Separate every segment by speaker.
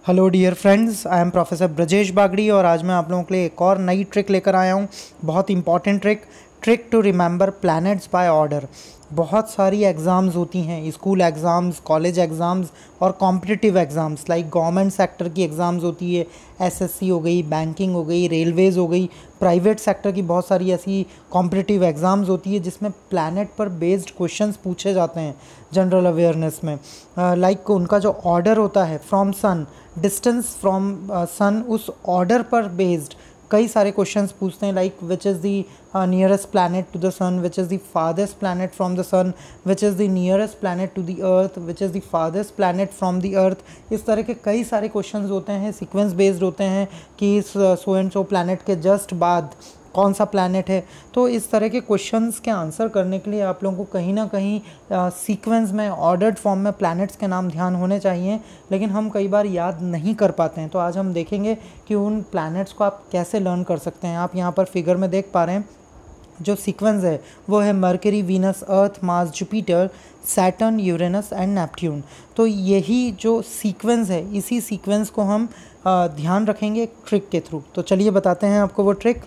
Speaker 1: Hello dear friends, I am professor Brajesh Bagri और आज मैं आप लोगों के लिए एक और नई ट्रिक लेकर आया हूँ। बहुत important trick to remember planets by order. बहुत सारी एग्ज़ाम्स होती हैं, स्कूल एग्ज़ाम्स, कॉलेज एग्ज़ाम्स और competitive exams like government sector की एग्ज़ाम्स होती है, एसएससी हो गई, बैंकिंग हो गई, रेलवेज़ हो गई, प्राइवेट सेक्टर की बहुत सारी ऐसी कॉम्पिटिटिव एग्ज़ाम्स होती है जिसमें प्लैनेट पर बेस्ड क्वेश्चंस पूछे जाते हैं जनरल अवेयरनेस में। लाइक उनका जो ऑर्डर होता है from sun, distance from sun, उस ऑर्डर पर बेस्ड कई सारे क्वेश्चंस पूछते हैं like which is the nearest planet to the sun, which is the farthest planet from the sun, which is the nearest planet to the earth, which is the farthest planet from the earth. इस तरह के कई सारे questions होते हैं, sequence based होते हैं कि सो एंड सो प्लैनेट के जस्ट बाद कौन सा प्लैनेट है। तो इस तरह के क्वेश्चंस के आंसर करने के लिए आप लोगों को कहीं ना कहीं सीक्वेंस में, ऑर्डर्ड फॉर्म में प्लैनेट्स के नाम ध्यान होने चाहिए, लेकिन हम कई बार याद नहीं कर पाते हैं। तो आज हम देखेंगे कि उन प्लैनेट्स को आप कैसे लर्न कर सकते हैं। आप यहाँ पर फिगर में देख पा रहे हैं जो सीक्वेंस है वो है Mercury, Venus, Earth, Mars, Jupiter, Saturn, Uranus and Neptune. तो यही जो सीक्वेंस है, इसी सीक्वेंस को हम ध्यान रखेंगे एक ट्रिक के थ्रू। तो चलिए बताते हैं आपको वो ट्रिक।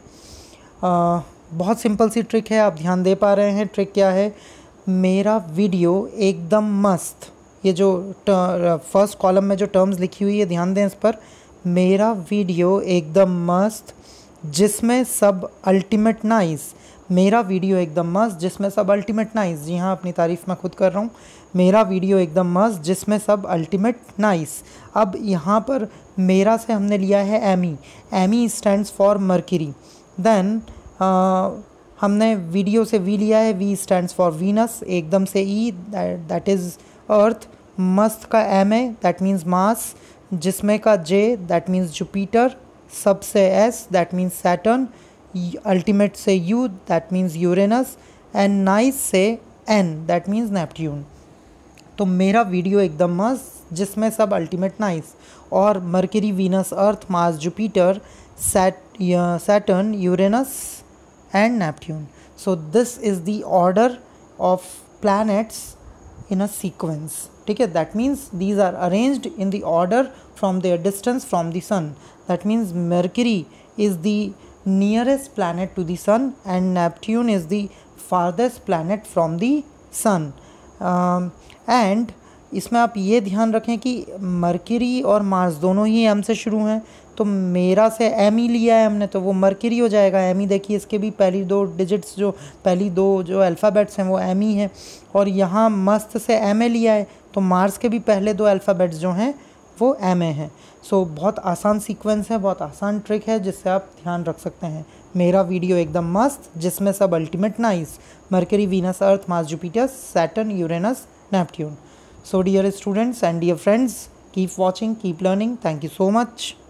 Speaker 1: बहुत सिंपल सी ट्रिक है, आप ध्यान दे पा रहे हैं। ट्रिक क्या है? मेरा वीडियो एकदम मस्त। ये जो फर्स्ट कॉलम में जो टर्म्स लिखी हुई है ध्यान दें इस पर। मेरा वीडियो एकदम मस्त जिसमें सब अल्टीमेट नाइस। मेरा वीडियो एकदम मस्त जिसमें सब अल्टीमेट नाइस। जी हाँ, अपनी तारीफ मैं खुद कर रहा हूँ। मेरा वीडियो एकदम मस्त जिसमें सब अल्टीमेट नाइस। अब यहाँ पर मेरा से हमने लिया है M. M stands for Mercury. Then हमने वीडियो से वी लिया है, वी स्टैंड्स फॉर वीनस, एकदम से ई, दैट इज़ अर्थ। मस्त का एम है, दैट मीन्स मास। जिसमें का जे, दैट मीन्स जुपिटर। सब से S, that means Saturn. Ultimate से U, that means Uranus. And nice से एन, दैट मीन्स नेपट्यून। तो मेरा वीडियो एकदम मस्त जिसमें सब अल्टीमेट नाइस, और Mercury, Venus, Earth, Mars, Jupiter, Saturn, Uranus and Neptune. So this is the order of planets in a sequence. ठीक है, that means these are arranged in the order from their distance from the sun. That means Mercury is the nearest planet to the sun and Neptune is the farthest planet from the sun. And इसमें आप ये ध्यान रखें कि mercury और Mars दोनों ही M से शुरू हैं। तो मेरा से एम ही लिया है हमने, तो वो मर्क्यूरी हो जाएगा। एम ही देखिए, इसके भी पहली दो डिजिट्स, जो पहली दो जो अल्फ़ाबेट्स हैं वो एम ही हैं। और यहाँ मस्त से एम ए लिया है, तो मार्स के भी पहले दो अल्फ़ाबेट्स जो हैं वो एम ए हैं। सो बहुत आसान सीक्वेंस है, बहुत आसान ट्रिक है जिससे आप ध्यान रख सकते हैं। मेरा वीडियो एकदम मस्त जिसमें सब ultimate nice. Mercury, Venus, Earth, Mars, Jupiter, Saturn, Uranus, Neptune. So dear students and dear friends, keep watching, keep learning. Thank you so much.